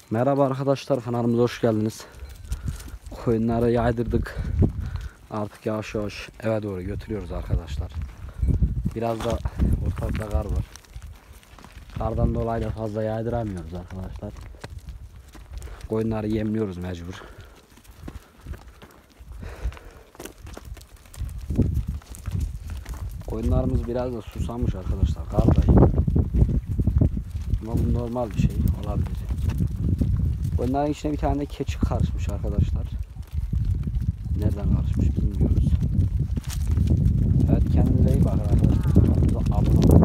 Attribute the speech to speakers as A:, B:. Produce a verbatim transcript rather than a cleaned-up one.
A: Merhaba arkadaşlar, kanalımıza hoş geldiniz. Koyunları yaydırdık. Artık yavaş yavaş eve doğru götürüyoruz arkadaşlar. Biraz da ortalıkta kar var. Kardan dolayı da fazla yaydıramıyoruz arkadaşlar. Koyunları yemliyoruz mecbur. Koyunlarımız biraz da susamış arkadaşlar, kardayım. Ama bu normal bir şey olabilir. Koyunların içine bir tane de keçi karışmış arkadaşlar. Nereden karışmış bilmiyoruz. Evet, kendinize iyi bakın arkadaşlar. Kanalımıza abone olun.